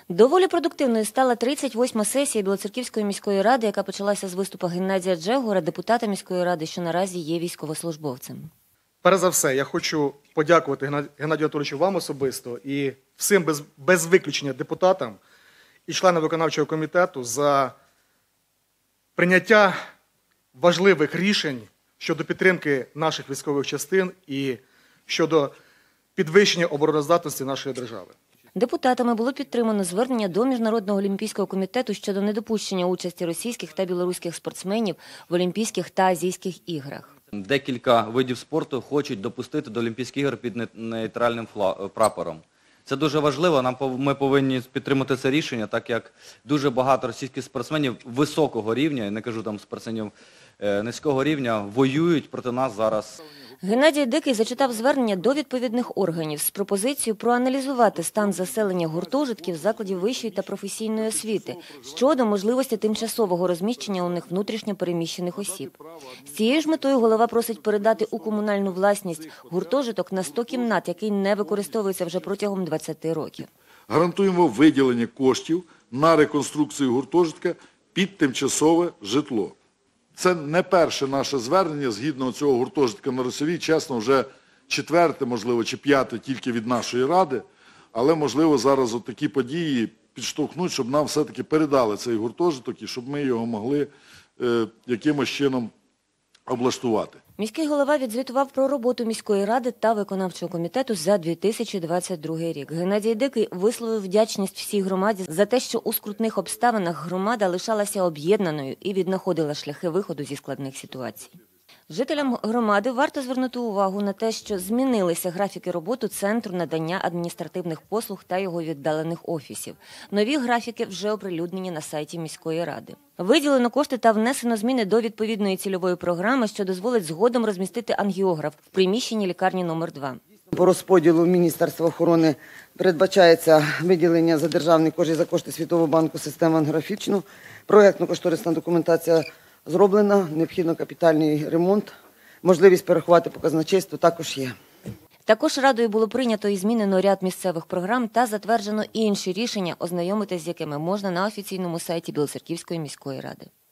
Доволі продуктивною стала 38-ма сесія Білоцерківської міської ради, яка почалася з виступу Геннадія Джегора, депутата міської ради, що наразі є військовослужбовцем. Перш за все, я хочу подякувати Геннадію Анатолійовичу вам особисто і всім без виключення депутатам і членам виконавчого комітету за прийняття важливих рішень щодо підтримки наших військових частин і щодо підвищення обороноздатності нашої держави. Депутатами було підтримано звернення до Міжнародного олімпійського комітету щодо недопущення участі російських та білоруських спортсменів в Олімпійських та Азійських іграх. Декілька видів спорту хочуть допустити до Олімпійських ігор під нейтральним прапором. Це дуже важливо, ми повинні підтримати це рішення, так як дуже багато російських спортсменів високого рівня, я не кажу там спортсменів низького рівня, воюють проти нас зараз. Геннадій Дикий зачитав звернення до відповідних органів з пропозицією проаналізувати стан заселення гуртожитків закладів вищої та професійної освіти щодо можливості тимчасового розміщення у них внутрішньо переміщених осіб. З цією ж метою голова просить передати у комунальну власність гуртожиток на 100 кімнат, який не використовується вже протягом 20 років. Гарантуємо виділення коштів на реконструкцію гуртожитка під тимчасове житло. Це не перше наше звернення згідно цього гуртожитка на Росовій, чесно, вже четверте, можливо, чи п'яте тільки від нашої ради, але, можливо, зараз от такі події підштовхнуть, щоб нам все-таки передали цей гуртожиток і щоб ми його могли якимось чином облаштувати. Міський голова відзвітував про роботу міської ради та виконавчого комітету за 2022 рік. Геннадій Дикий висловив вдячність всій громаді за те, що у скрутних обставинах громада лишалася об'єднаною і віднаходила шляхи виходу зі складних ситуацій. Жителям громади варто звернути увагу на те, що змінилися графіки роботи Центру надання адміністративних послуг та його віддалених офісів. Нові графіки вже оприлюднені на сайті міської ради. Виділено кошти та внесено зміни до відповідної цільової програми, що дозволить згодом розмістити ангіограф в приміщенні лікарні номер 2. По розподілу Міністерства охорони передбачається виділення за державний кошт і за кошти Світового банку системи ангіографічну. Проєктно-кошторисна документація зроблена, необхідно капітальний ремонт, можливість перерахувати по казначейству також є. Також Радою було прийнято і змінено ряд місцевих програм та затверджено інші рішення, ознайомитись з якими можна на офіційному сайті Білоцерківської міської ради.